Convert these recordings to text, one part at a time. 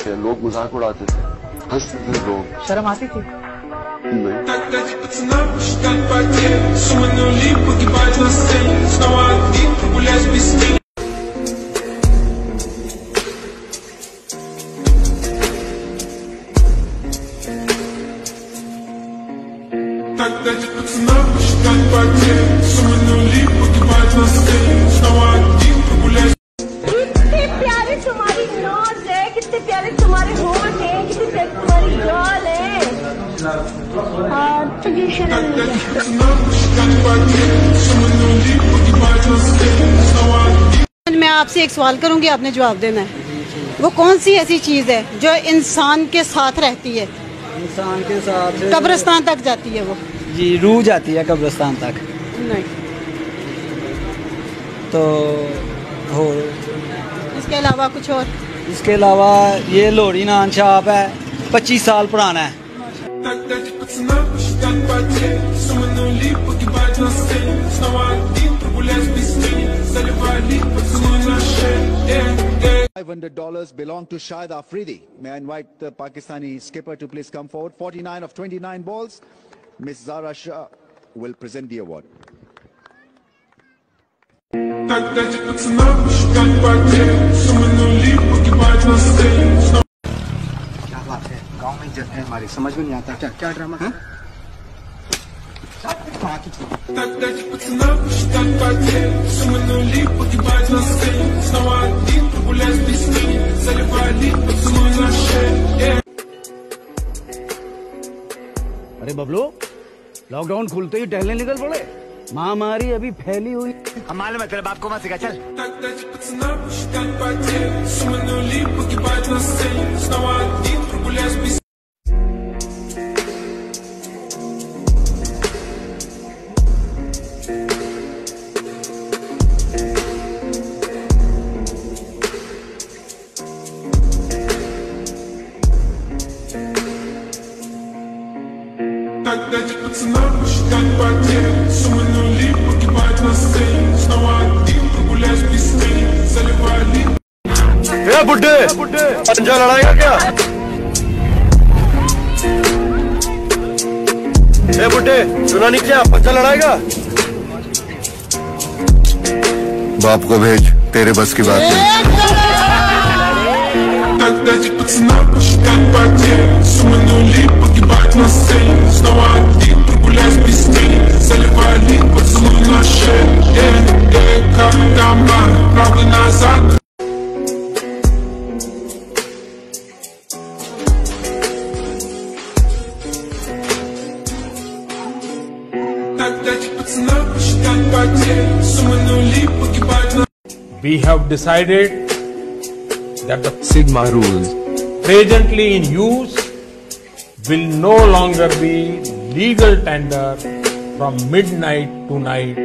लोग मजाक उड़ाते थे, हंसते थे लोग। शर्म आती थी? नहीं। कितने प्यारे तुम्हारी नोज है, कितने प्यारे तुम्हारे होंठ है, कितनी प्यारी तुम्हारी गाल है। तुझे शर्म नहीं है? मैं आपसे एक सवाल करूंगी, आपने जवाब देना है। वो कौन सी ऐसी चीज है जो इंसान के साथ रहती है? इंसान के साथ कब्रिस्तान तक जाती है वो? जी, रूह जाती है कब्रिस्तान तक। नहीं। तो हो इसके अलावा कुछ और? इसके अलावा ये लोहड़ी नान छाप है, 25 साल पुराना है। $500 belong to Shahid Afridi. May I invite the Pakistani skipper to please come forward. 49 of 29 balls. Miss Zara Shah will present the award. क्या बात है, गांव में इज्जत है हमारी, समझ में नहीं आता क्या क्या ड्रामा है? अरे बबलू, लॉकडाउन खुलते ही टहलने निकल पड़े। महामारी अभी फैली हुई। हम मालूम है, तेरे बाप को मत सिखा, चल। बुड्ढे पंजा लड़ाएगा क्या? बुड्ढे सुना नहीं क्या, पंजा लड़ाएगा? बाप को भेज, तेरे बस की बात नहीं। We have decided that the Sigma rules presently in use will no longer be legal tender from midnight to night.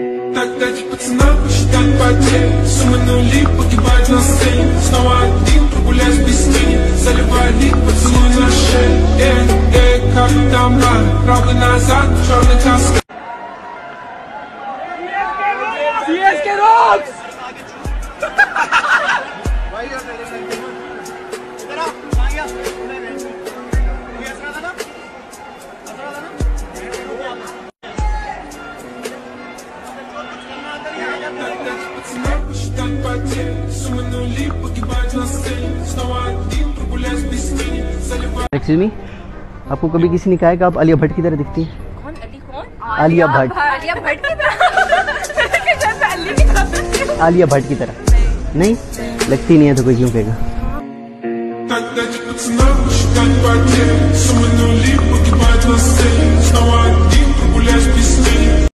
CSK rocks! Excuse me, आपको कभी किसी ने कहा है कि आप आलिया भट्ट की तरह दिखती हैं? कौन? कौन? आलिया आलिया भट्ट की तरह। आलिया भट्ट की तरह नहीं लगती, नहीं है तो कोई क्यों कहेगा?